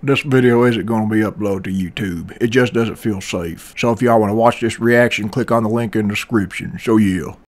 this video isn't going to be uploaded to YouTube. It just doesn't feel safe. So if y'all want to watch this reaction, click on the link in the description. So yeah.